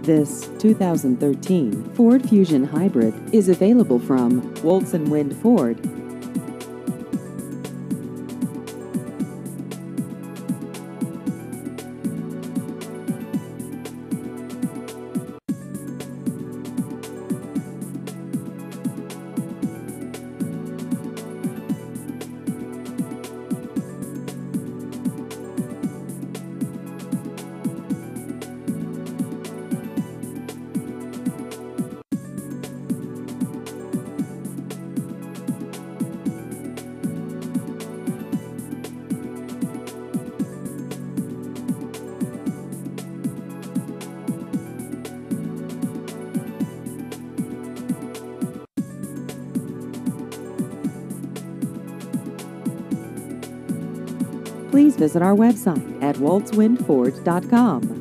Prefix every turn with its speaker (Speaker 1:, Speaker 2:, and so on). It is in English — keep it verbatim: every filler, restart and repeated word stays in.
Speaker 1: This two thousand thirteen Ford Fusion Hybrid is available from Woltz and Wind Ford. Please visit our website at woltz wind ford dot com.